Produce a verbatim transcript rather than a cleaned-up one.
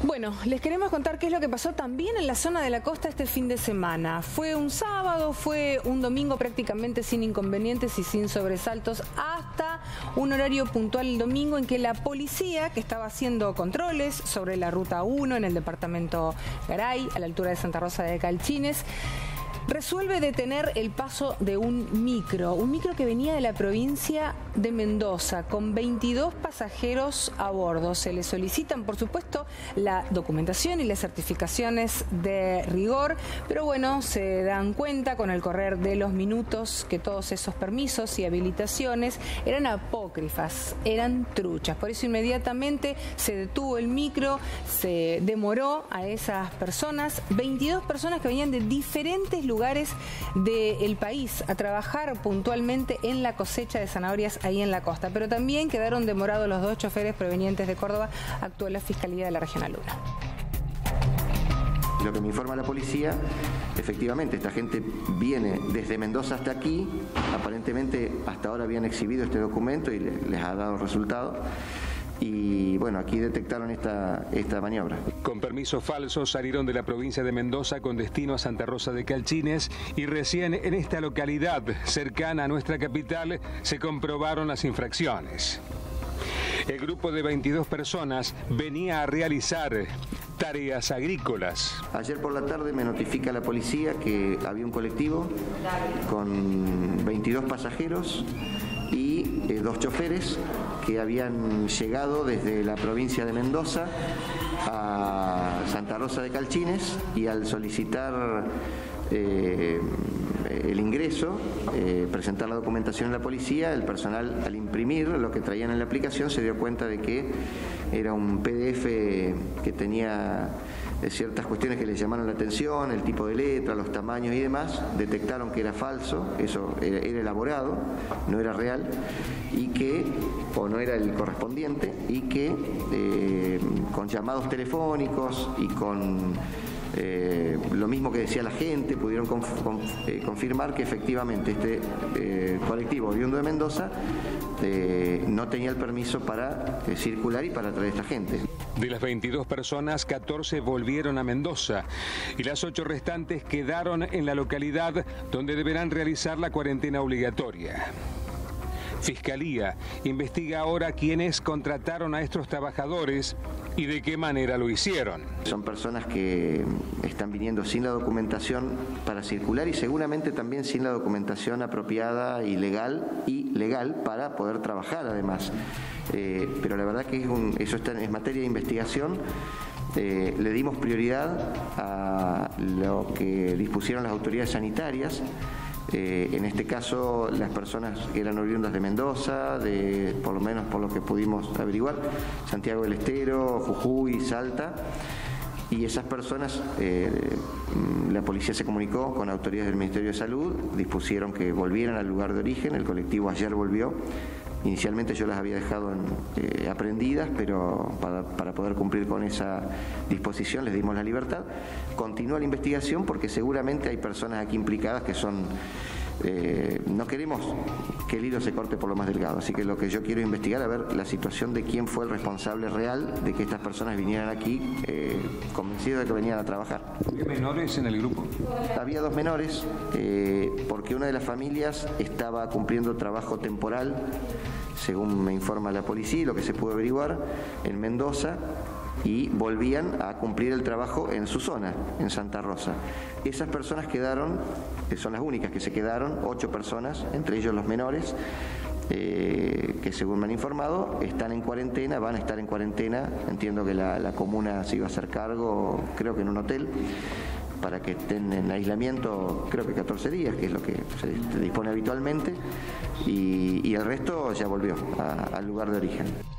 Bueno, les queremos contar qué es lo que pasó también en la zona de la costa este fin de semana. Fue un sábado, fue un domingo prácticamente sin inconvenientes y sin sobresaltos, hasta un horario puntual el domingo en que la policía, que estaba haciendo controles sobre la ruta uno en el departamento Garay, a la altura de Santa Rosa de Calchines, resuelve detener el paso de un micro, un micro que venía de la provincia de Mendoza, con veintidós pasajeros a bordo. Se le solicitan, por supuesto, la documentación y las certificaciones de rigor, pero bueno, se dan cuenta con el correr de los minutos que todos esos permisos y habilitaciones eran apócrifas, eran truchas. Por eso inmediatamente se detuvo el micro, se demoró a esas personas, veintidós personas que venían de diferentes lugares lugares del país a trabajar puntualmente en la cosecha de zanahorias ahí en la costa, pero también quedaron demorados los dos choferes provenientes de Córdoba. Actuó la Fiscalía de la Regional uno. Lo que me informa la policía, efectivamente, esta gente viene desde Mendoza hasta aquí, aparentemente hasta ahora habían exhibido este documento y les ha dado resultado. Y bueno, aquí detectaron esta, esta maniobra. Con permiso falso salieron de la provincia de Mendoza con destino a Santa Rosa de Calchines y recién en esta localidad cercana a nuestra capital se comprobaron las infracciones. El grupo de veintidós personas venía a realizar tareas agrícolas. Ayer por la tarde me notifica la policía que había un colectivo con veintidós pasajeros y eh, dos choferes que habían llegado desde la provincia de Mendoza a Santa Rosa de Calchines, y al solicitar eh, el ingreso, eh, presentar la documentación a la policía, el personal, al imprimir lo que traían en la aplicación, se dio cuenta de que era un P D F que tenía ciertas cuestiones que les llamaron la atención, el tipo de letra, los tamaños y demás. Detectaron que era falso, eso era, era elaborado, no era real, y que, o no era el correspondiente, y que eh, con llamados telefónicos y con eh, lo mismo que decía la gente, pudieron conf conf eh, confirmar que efectivamente este eh, colectivo oriundo de Mendoza eh, no tenía el permiso para eh, circular y para traer a esta gente. De las veintidós personas, catorce volvieron a Mendoza y las ocho restantes quedaron en la localidad donde deberán realizar la cuarentena obligatoria. Fiscalía investiga ahora quiénes contrataron a estos trabajadores y de qué manera lo hicieron. Son personas que están viniendo sin la documentación para circular y seguramente también sin la documentación apropiada y legal, y legal para poder trabajar además. Eh, pero la verdad que es un, eso está en materia de investigación. Eh, le dimos prioridad a lo que dispusieron las autoridades sanitarias. Eh, en este caso, las personas que eran oriundas de Mendoza, de, por lo menos por lo que pudimos averiguar, Santiago del Estero, Jujuy, Salta, y esas personas, eh, la policía se comunicó con autoridades del Ministerio de Salud, dispusieron que volvieran al lugar de origen. El colectivo ayer volvió. Inicialmente yo las había dejado en, eh, aprendidas, pero para, para poder cumplir con esa disposición les dimos la libertad. Continúa la investigación porque seguramente hay personas aquí implicadas que son... Eh, no queremos que el hilo se corte por lo más delgado, así que lo que yo quiero investigar, a ver la situación de quién fue el responsable real de que estas personas vinieran aquí eh, convencidos de que venían a trabajar. ¿Había menores en el grupo? Había dos menores, eh, porque una de las familias estaba cumpliendo trabajo temporal, según me informa la policía, lo que se pudo averiguar, en Mendoza, y volvían a cumplir el trabajo en su zona, en Santa Rosa. Esas personas quedaron, son las únicas que se quedaron, ocho personas, entre ellos los menores, eh, que según me han informado, están en cuarentena, van a estar en cuarentena. Entiendo que la, la comuna se iba a hacer cargo, creo que en un hotel, para que estén en aislamiento, creo que catorce días, que es lo que se dispone habitualmente, y, y el resto ya volvió a, al lugar de origen.